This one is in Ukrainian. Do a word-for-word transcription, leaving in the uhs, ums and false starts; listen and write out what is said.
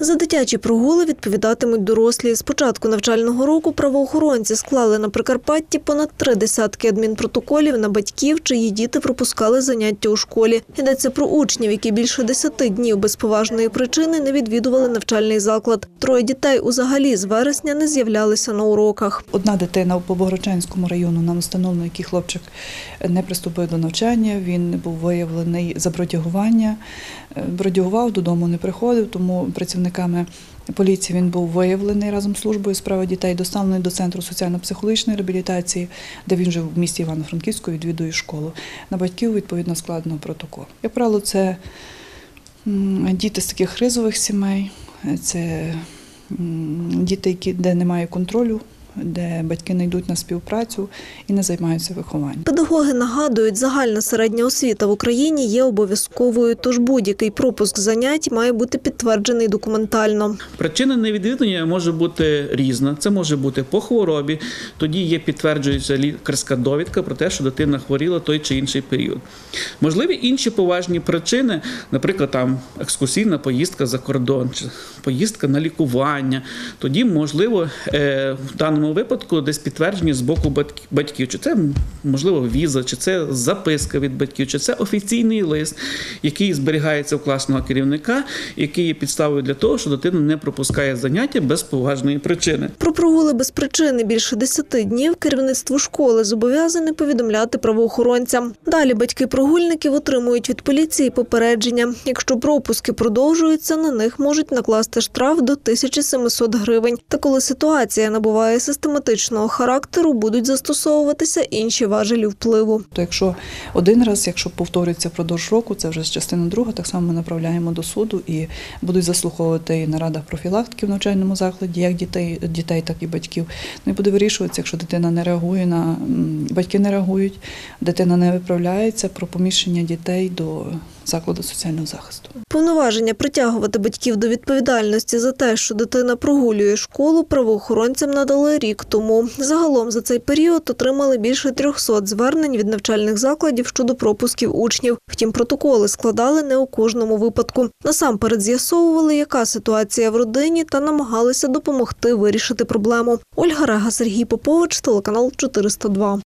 За дитячі прогули відповідатимуть дорослі. З початку навчального року правоохоронці склали на Прикарпатті понад три десятки адмінпротоколів на батьків, чиї діти пропускали заняття у школі. Йдеться про учнів, які більше десяти днів без поважної причини не відвідували навчальний заклад. Троє дітей узагалі з вересня не з'являлися на уроках. Одна дитина по Богородчанському району нам встановлено, який хлопчик не приступив до навчання. Він був виявлений за бродягування. Бродягував, додому не приходив, тому працівниками поліції він був виявлений разом з службою справи дітей, доставлений до Центру соціально-психологічної реабілітації, де він жив в місті Івано-Франківську, відвідує школу. На батьків, відповідно, складено протокол. Як правило, це діти з таких ризових сімей, це діти, які, де немає контролю, де батьки не йдуть на співпрацю і не займаються вихованням. Педагоги нагадують, загальна середня освіта в Україні є обов'язковою, тож будь-який пропуск занять має бути підтверджений документально. Причина невідвідування може бути різна. Це може бути по хворобі, тоді є підтверджуюча лікарська довідка про те, що дитина хворіла той чи інший період. Можливі інші поважні причини, наприклад, там екскурсійна поїздка за кордон, чи поїздка на лікування. Тоді, можливо, в даному В випадку десь підтвердження з боку батьків, чи це, можливо, віза, чи це записка від батьків, чи це офіційний лист, який зберігається у класного керівника, який є підставою для того, що дитина не пропускає заняття без поважної причини. Про прогули без причини більше десяти днів керівництво школи зобов'язане повідомляти правоохоронцям. Далі батьки прогульників отримують від поліції попередження. Якщо пропуски продовжуються, на них можуть накласти штраф до тисячі семисот гривень. Та коли ситуація набуває систематичного характеру, будуть застосовуватися інші важелі впливу. То якщо один раз, якщо повторюється впродовж року, це вже частина друга, так само ми направляємо до суду і будуть заслуховувати і на радах профілактики в навчальному закладі, як дітей, дітей, так і батьків. Ну і буде вирішуватися, якщо дитина не реагує на, батьки не реагують, дитина не виправляється, про поміщення дітей до закладу соціального захисту. Повноваження притягувати батьків до відповідальності за те, що дитина прогулює школу, правоохоронцям надали рік тому. Загалом за цей період отримали більше трьохсот звернень від навчальних закладів щодо пропусків учнів. Втім, протоколи складали не у кожному випадку. Насамперед з'ясовували, яка ситуація в родині, та намагалися допомогти вирішити проблему. Ольга Рега, Сергій Попович, телеканал чотириста два.